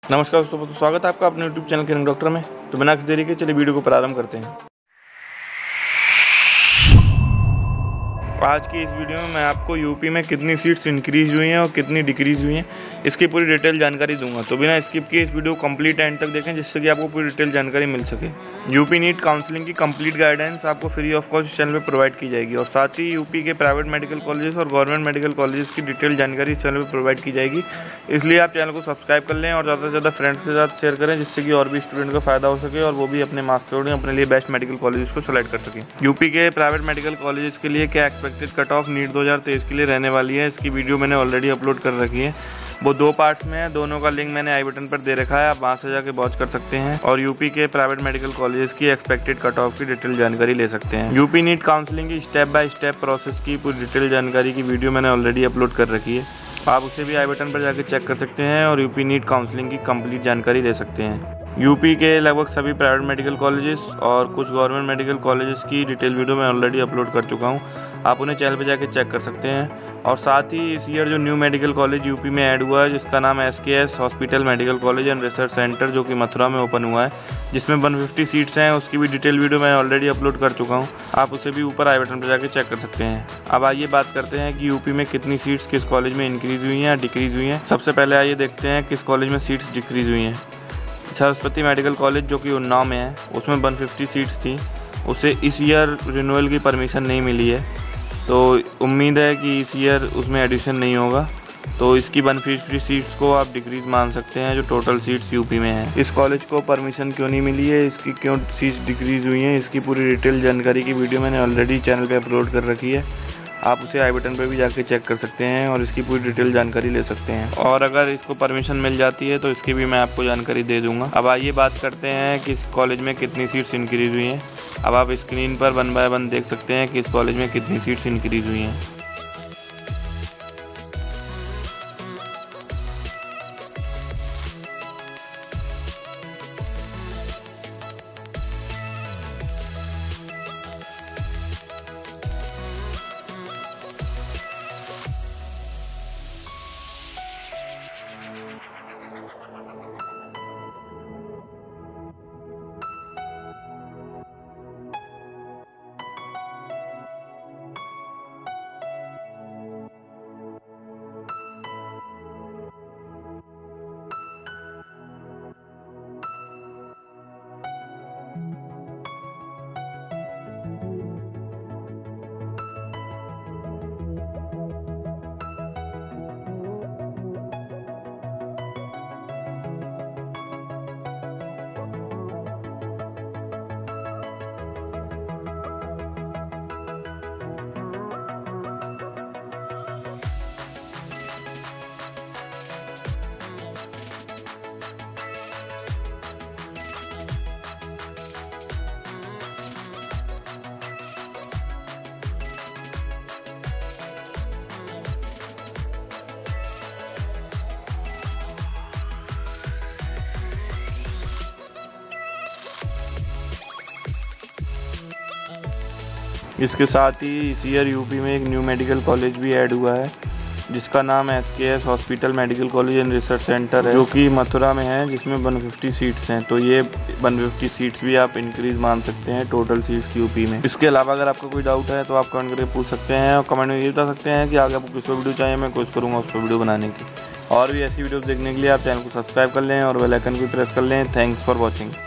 नमस्कार दोस्तों, स्वागत है आपका अपने YouTube चैनल किरण डॉक्टर में। तो बिना किसी देरी के चलिए वीडियो को प्रारंभ करते हैं। आज की इस वीडियो में मैं आपको यूपी में कितनी सीट्स इंक्रीज हुई हैं और कितनी डिक्रीज हुई हैं इसकी पूरी डिटेल जानकारी दूंगा। तो बिना स्किप किए इस वीडियो को कंप्लीट एंड तक देखें जिससे कि आपको पूरी डिटेल जानकारी मिल सके। यूपी नीट काउंसलिंग की कंप्लीट गाइडेंस आपको फ्री ऑफ कॉस्ट चैनल पर प्रोवाइड की जाएगी और साथ ही यूपी के प्राइवेट मेडिकल कॉलेजेस और गवर्नमेंट मेडिकल कॉलेजेस की डिटेल जानकारी इस चैनल पर प्रोवाइड की जाएगी। इसलिए आप चैनल को सब्सक्राइब कर लें और ज़्यादा से ज़्यादा फ्रेंड्स के साथ शेयर करें जिससे कि और भी स्टूडेंट को फायदा हो सके और वो भी अपने मार्क्स के अकॉर्डिंग अपने लिए बेस्ट मेडिकल कॉलेजेस को सेलेक्ट कर सकें। यूपी के प्राइवेट मेडिकल कॉलेजेस के लिए क्या एक्सपेक्टेड कट ऑफ नीट 2023 के लिए रहने वाली है, इसकी वीडियो मैंने ऑलरेडी अपलोड कर रखी है। वो 2 पार्ट्स में है, दोनों का लिंक मैंने आई बटन पर दे रखा है, आप वहाँ से जाके वॉच कर सकते हैं और यूपी के प्राइवेट मेडिकल कॉलेजेस की एक्सपेक्टेड कट ऑफ की डिटेल जानकारी ले सकते हैं। यूपी नीट काउंसलिंग की स्टेप बाय स्टेप प्रोसेस की पूरी डिटेल जानकारी की वीडियो मैंने ऑलरेडी अपलोड कर रखी है, आप उसे भी आई बटन पर जाकर चेक कर सकते हैं और यूपी नीट काउंसलिंग की कंप्लीट जानकारी ले सकते हैं। यूपी के लगभग सभी प्राइवेट मेडिकल कॉलेजेस और कुछ गवर्नमेंट मेडिकल कॉलेजेस की डिटेल वीडियो मैं ऑलरेडी अपलोड कर चुका हूँ, आप उन्हें चैनल पर जाकर चेक कर सकते हैं। और साथ ही इस ईयर जो न्यू मेडिकल कॉलेज यूपी में ऐड हुआ है जिसका नाम है SKS hospital medical college and research centre, जो कि मथुरा में ओपन हुआ है, जिसमें 150 सीट्स हैं, उसकी भी डिटेल वीडियो मैं ऑलरेडी अपलोड कर चुका हूं, आप उसे भी ऊपर आई बटन पर जाकर चेक कर सकते हैं। अब आइए बात करते हैं कि यूपी में कितनी सीट्स किस कॉलेज में इंक्रीज हुई हैं या डिक्रीज हुई हैं। सबसे पहले आइए देखते हैं किस कॉलेज में सीट्स डिक्रीज हुई हैं। सरस्वती मेडिकल कॉलेज जो कि उन्नाव में है, उसमें 150 सीट्स थी, उसे इस ईयर रिन्यूअल की परमिशन नहीं मिली है, तो उम्मीद है कि इस ईयर उसमें एडिशन नहीं होगा, तो इसकी 150 सीट्स को आप डिक्रीज मान सकते हैं जो टोटल सीट्स यूपी में है। इस कॉलेज को परमिशन क्यों नहीं मिली है, इसकी क्यों सीट्स डिक्रीज हुई हैं, इसकी पूरी डिटेल जानकारी की वीडियो मैंने ऑलरेडी चैनल पे अपलोड कर रखी है, आप उसे आई बटन पर भी जाके चेक कर सकते हैं और इसकी पूरी डिटेल जानकारी ले सकते हैं। और अगर इसको परमिशन मिल जाती है तो इसकी भी मैं आपको जानकारी दे दूंगा। अब आइए बात करते हैं कि इस कॉलेज में कितनी सीट्स इंक्रीज हुई हैं। अब आप स्क्रीन पर 1 बाय 1 देख सकते हैं कि इस कॉलेज में कितनी सीट्स इंक्रीज हुई हैं। इसके साथ ही इस ईयर यूपी में एक न्यू मेडिकल कॉलेज भी ऐड हुआ है जिसका नाम SKS hospital medical college and research centre है, जो कि मथुरा में है, जिसमें 150 सीट्स हैं। तो ये 150 सीट्स भी आप इंक्रीज मान सकते हैं टोटल सीट्स यूपी में। इसके अलावा अगर आपको कोई डाउट है तो आप कमेंट करके पूछ सकते हैं और कमेंट में ये बता सकते हैं कि आगे आपको किस पर वीडियो चाहिए, मैं कोशिश करूँगा उस पर वीडियो बनाने की। और भी ऐसी वीडियोज़ देखने के लिए आप चैनल को सब्सक्राइब कर लें और बेल आइकन भी प्रेस कर लें। Thanks for watching.